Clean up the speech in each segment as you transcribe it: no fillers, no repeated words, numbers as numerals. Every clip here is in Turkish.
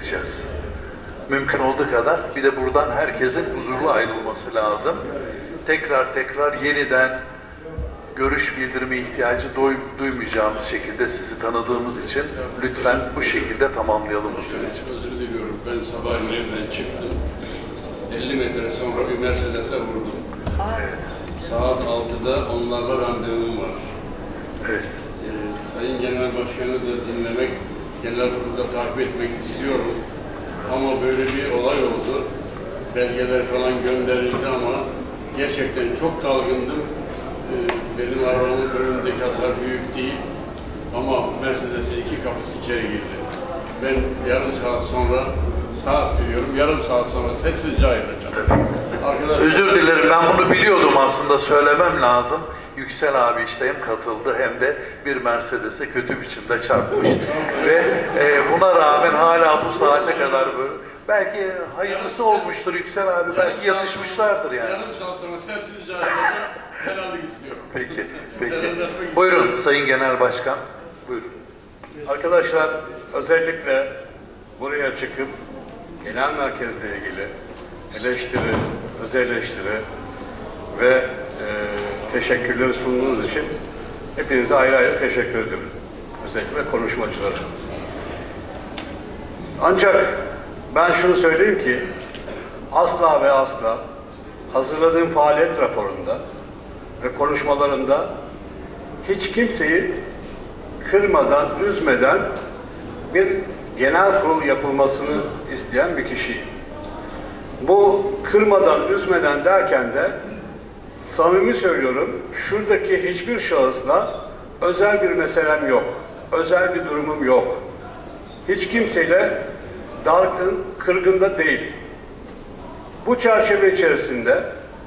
gideceğiz. Mümkün olduğu kadar. Bir de buradan herkesin huzurlu ayrılması lazım. Tekrar yeniden görüş bildirme ihtiyacı duymayacağımız şekilde sizi tanıdığımız için lütfen bu şekilde tamamlayalım bu süreci. Özür diliyorum. Ben sabahleyin evden çıktım. 50 metre sonra bir Mercedes'e vurdum. Evet. Saat 6'da onlarla randevum var. Evet. Sayın Genel Başkanı da dinlemek, genel kurulda takip etmek istiyorum. Ama böyle bir olay oldu. Belgeler falan gönderildi ama gerçekten çok dalgındım. Benim arabamın önündeki hasar büyük değil. Ama Mercedes'e 2 kapısı içeri girdi. Ben yarım saat sonra, yarım saat sonra sessizce ayrılacağım. Arkadaşlar, özür dilerim, ben bunu biliyordum aslında, söylemem lazım. Yüksel abi işte hem katıldı hem de bir Mercedes'e kötü biçimde çarpmış. Ve buna rağmen hala bu saate kadar böyle. Belki hayırlısı olmuştur Yüksel abi, belki yatışmışlardır yani. Yarım saat sonra sessizce ayrılacağım, helallik istiyorum. Peki. Buyurun Sayın Genel Başkan, buyurun. Arkadaşlar, özellikle buraya çıkıp genel merkezle ilgili eleştiri, öz eleştiri ve teşekkürleri sunduğunuz için hepinize ayrı ayrı teşekkür ederim. Özellikle konuşmacılara. Ancak ben şunu söyleyeyim ki asla ve asla hazırladığım faaliyet raporunda ve konuşmalarında hiç kimseyi kırmadan, üzmeden bir genel kurul yapılmasını isteyen bir kişiyim. Bu kırmadan, üzmeden derken de samimi söylüyorum, şuradaki hiçbir şahısla özel bir meselem yok, özel bir durumum yok. Hiç kimseyle dargın, kırgın da değil. Bu çerçeve içerisinde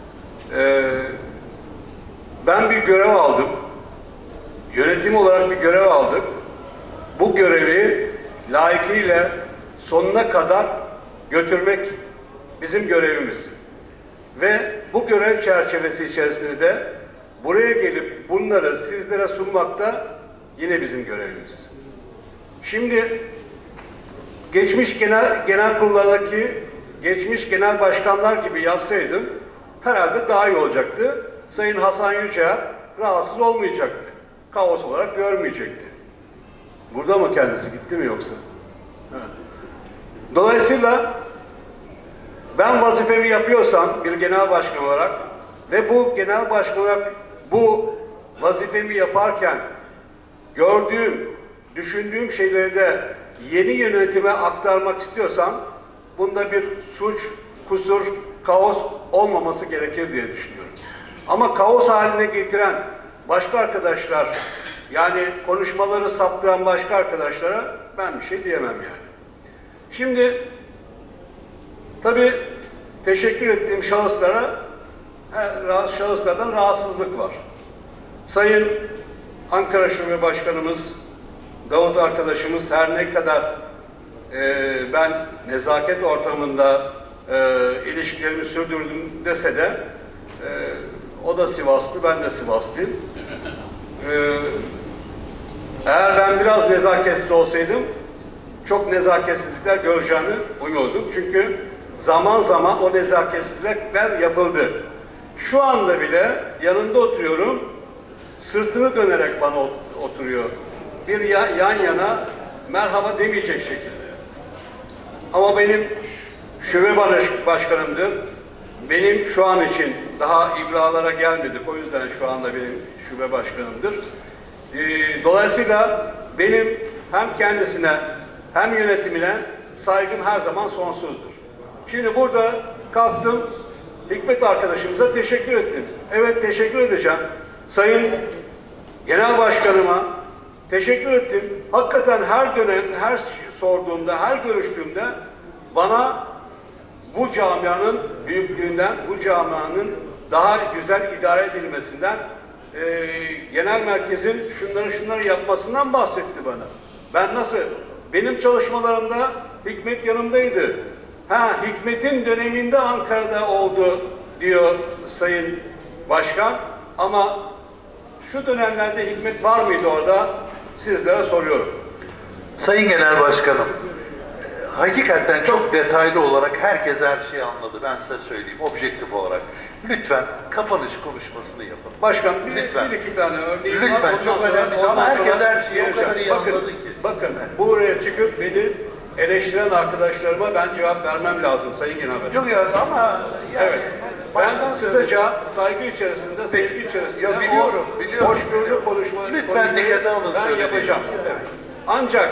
ben bir görev aldım. Yönetim olarak bir görev aldık. Bu görevi layıkıyla sonuna kadar götürmek bizim görevimiz. Ve bu görev çerçevesi içerisinde de buraya gelip bunları sizlere sunmak da yine bizim görevimiz. Şimdi geçmiş genel kurullardaki geçmiş genel başkanlar gibi yapsaydım herhalde daha iyi olacaktı. Sayın Hasan Yücel rahatsız olmayacaktı. Kaos olarak görmeyecekti. Burada mı kendisi, gitti mi yoksa? Evet. Dolayısıyla ben vazifemi yapıyorsam bir genel başkan olarak ve bu genel başkan olarak bu vazifemi yaparken gördüğüm, düşündüğüm şeyleri de yeni yönetime aktarmak istiyorsam bunda bir suç, kusur, kaos olmaması gerekir diye düşünüyorum. Ama kaos haline getiren başka arkadaşlar, yani konuşmaları saptıran başka arkadaşlara ben bir şey diyemem yani. Şimdi tabii teşekkür ettiğim şahıslardan rahatsızlık var. Sayın Ankara Şube Başkanımız, Davut arkadaşımız her ne kadar ben nezaket ortamında ilişkilerimi sürdürdüm dese de o da Sivaslı, ben de Sivaslıyım. Eğer ben biraz nezaketsiz olsaydım çok nezaketsizlikler göreceğimi umuyordum. Çünkü zaman zaman o nezaketsizlikler yapıldı. Şu anda bile yanında oturuyorum, sırtını dönerek bana oturuyor. Bir yan yana merhaba demeyecek şekilde. Ama benim şube başkanımdır. Benim şu an için daha ibralara gelmedik. O yüzden şu anda benim şube başkanımdır. Dolayısıyla benim hem kendisine hem yönetimine saygım her zaman sonsuzdur. Şimdi burada kalktım, Hikmet arkadaşımıza teşekkür ettim. Evet, teşekkür edeceğim. Sayın Genel Başkanıma teşekkür ettim. Hakikaten her dönem, her sorduğumda, her görüştüğümde bana bu camianın büyüklüğünden, bu camianın daha güzel idare edilmesinden, genel merkezin şunları yapmasından bahsetti bana. Ben nasıl? Benim çalışmalarımda Hikmet yanımdaydı. Hikmet'in döneminde Ankara'da oldu diyor Sayın Başkan. Ama şu dönemlerde Hikmet var mıydı orada? Sizlere soruyorum. Sayın Genel Başkanım, hakikaten çok detaylı olarak herkes her şeyi anladı. Ben size söyleyeyim, objektif olarak. Lütfen kapanış konuşmasını yapın. Başkan, lütfen. bir iki tane örneğim var. Lütfen, Ondan çok sonra- önemli. ondan Ama herkes sonra her şeyi o kadar iyi bakın, anladı ki. bakın, buraya çıkıp beni eleştiren arkadaşlarıma ben cevap vermem lazım Sayın Genel Başkan. Yok ya ama yani, Evet. Ben kısaca saygı içerisinde, sevgi içerisinde Ya biliyorum, biliyorum. hoşgörülü Lütfen konuşmayı dikkate alın ben söylediğim. yapacağım. Evet. Ancak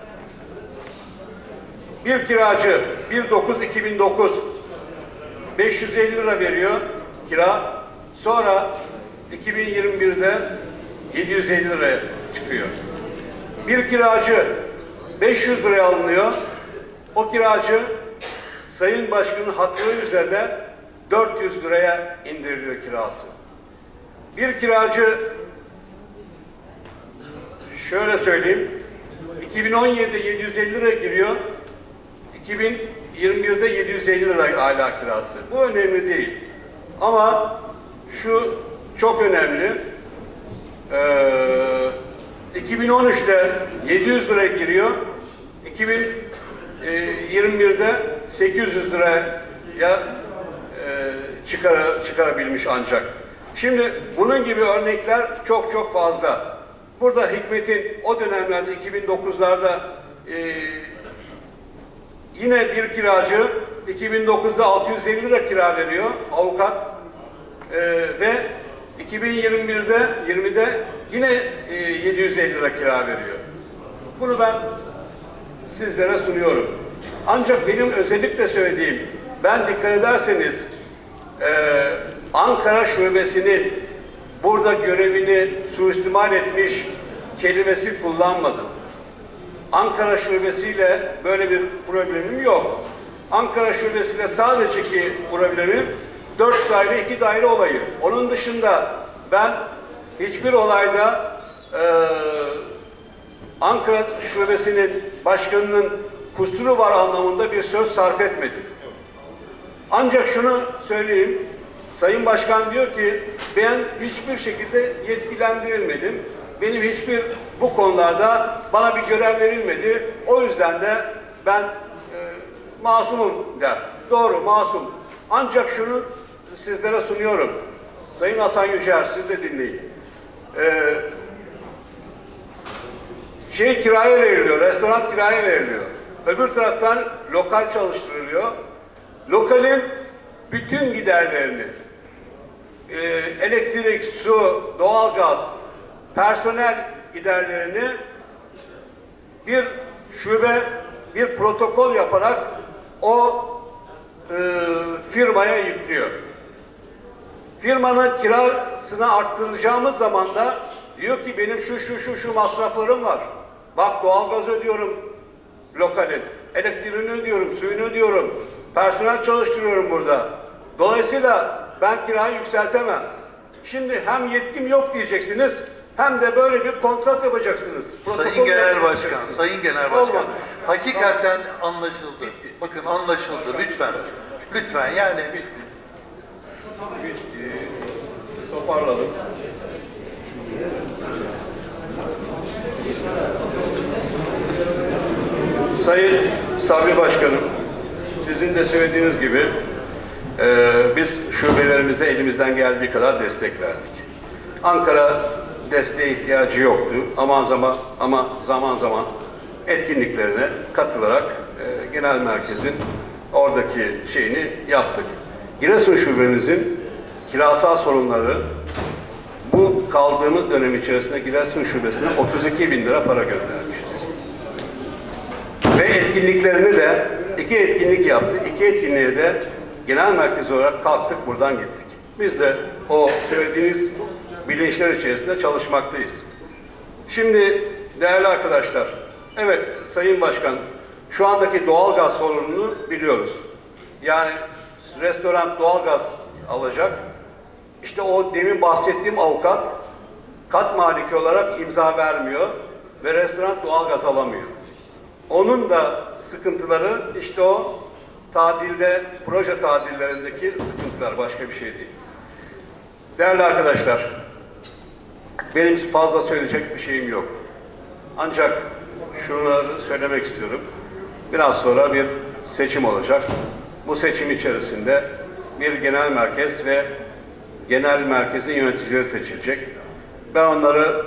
bir kiracı 1.9-2009 550 lira veriyor kira. Sonra 2021'de 750 liraya çıkıyor. Bir kiracı 500 liraya alınıyor. O kiracı Sayın Başkan'ın hatırı üzerine 400 liraya indiriliyor kirası. Bir kiracı şöyle söyleyeyim, 2017'de 750 lira giriyor, 2021'de 750 lira hala kirası. Bu önemli değil. Ama şu çok önemli. 2013'te 700 lira giriyor, 2021'de 800 liraya çıkarabilmiş ancak. Şimdi bunun gibi örnekler çok çok fazla. Burada Hikmet'in o dönemlerde 2009'larda yine bir kiracı 2009'da 650 lira kira veriyor avukat ve 2020'de yine 750 lira kira veriyor. Bunu ben sizlere sunuyorum. Ancak benim özellikle söylediğim, ben dikkat ederseniz Ankara Şubesi'nin burada görevini suistimal etmiş kelimesi kullanmadım. Ankara Şubesi'yle böyle bir problemim yok. Ankara Şubesi'yle sadece ki problemim 4 daire 2 daire olayı. Onun dışında ben hiçbir olayda Ankara Şubesi'nin başkanının kusuru var anlamında bir söz sarf etmedim. Ancak şunu söyleyeyim, Sayın Başkan diyor ki ben hiçbir şekilde yetkilendirilmedim. Benim hiçbir bu konularda bana bir görev verilmedi. O yüzden de ben masumum der. Doğru, masum. Ancak şunu sizlere sunuyorum. Sayın Hasan Yücel, siz de dinleyin. Kiraya veriliyor, restoran kiraya veriliyor. Öbür taraftan lokal çalıştırılıyor. Lokalin bütün giderlerini, elektrik, su, doğalgaz, personel giderlerini bir şube, bir protokol yaparak o firmaya yüklüyor. Firmanın kirasını arttıracağımız zaman da diyor ki benim şu masraflarım var. Bak doğalgaz ödüyorum lokalin, elektriğini ödüyorum, suyunu ödüyorum, personel çalıştırıyorum burada. Dolayısıyla ben kirayı yükseltemem. Şimdi hem yetkim yok diyeceksiniz, hem de böyle bir kontrat yapacaksınız. Sayın Genel Başkan, Sayın Genel Başkan, Olmadı. hakikaten anlaşıldı. Bakın anlaşıldı, lütfen. Lütfen yani. Bitti. Toparladım. Sayın Sabri Başkanım, sizin de söylediğiniz gibi biz şubelerimize elimizden geldiği kadar destek verdik. Ankara desteğe ihtiyacı yoktu ama zaman zaman etkinliklerine katılarak genel merkezin oradaki şeyini yaptık. Giresun şubemizin kirasal sorunları bu kaldığımız dönem içerisinde Giresun şubesine 32 bin lira para göndermişiz. Ve etkinliklerini de 2 etkinlik yaptı. 2 etkinliğe de genel merkez olarak kalktık buradan gittik. Biz de o söylediğiniz bilinçler içerisinde çalışmaktayız. Şimdi değerli arkadaşlar, evet Sayın Başkan, şu andaki doğalgaz sorununu biliyoruz. Yani restoran doğalgaz alacak. İşte o demin bahsettiğim avukat kat maliki olarak imza vermiyor ve restoran doğalgaz alamıyor. Onun da sıkıntıları işte o tadilde, proje tadillerindeki sıkıntılar, başka bir şey değil. Değerli arkadaşlar, benim fazla söyleyecek bir şeyim yok. Ancak şunları söylemek istiyorum. Biraz sonra bir seçim olacak. Bu seçim içerisinde bir genel merkez ve genel merkezin yöneticileri seçilecek. Ben onları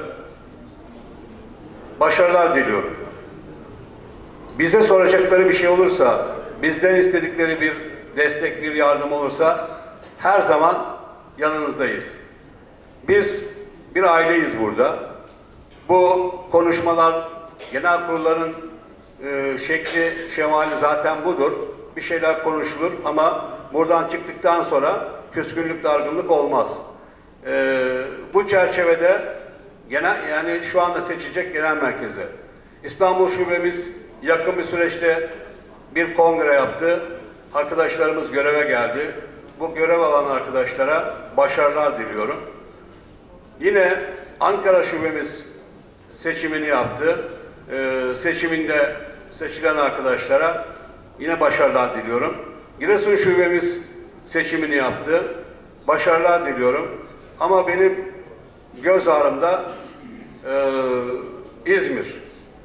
başarılar diliyorum. Bize soracakları bir şey olursa, bizden istedikleri bir destek, bir yardım olursa her zaman yanınızdayız. Biz bir aileyiz burada. Bu konuşmalar, genel kurulların şekli, şemali zaten budur. Bir şeyler konuşulur ama buradan çıktıktan sonra küskünlük, dargınlık olmaz. Bu çerçevede yani şu anda seçilecek genel merkeze. İstanbul Şubemiz yakın bir süreçte bir kongre yaptı. Arkadaşlarımız göreve geldi. Bu görev alan arkadaşlara başarılar diliyorum. Yine Ankara Şubemiz seçimini yaptı. Seçiminde seçilen arkadaşlara yine başarılar diliyorum. Giresun Şubemiz seçimini yaptı. Başarılar diliyorum. Ama benim göz ağrımda İzmir.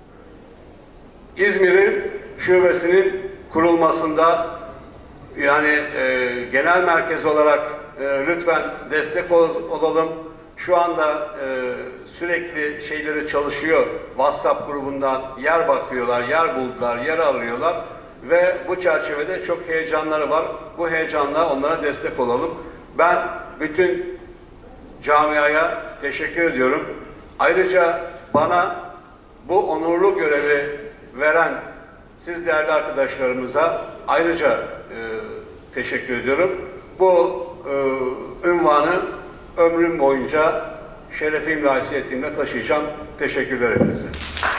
İzmir'in şubesinin kurulmasında yani genel merkez olarak lütfen destek olalım. Şu anda sürekli şeyleri çalışıyor. WhatsApp grubundan yer bakıyorlar, yer buldular, yer arıyorlar ve bu çerçevede çok heyecanları var. Bu heyecanla onlara destek olalım. Ben bütün camiaya teşekkür ediyorum. Ayrıca bana bu onurlu görevi veren siz değerli arkadaşlarımıza ayrıca teşekkür ediyorum. Bu ünvanı ömrüm boyunca şerefimle, haysiyetimle taşıyacağım. Teşekkürler hepinize.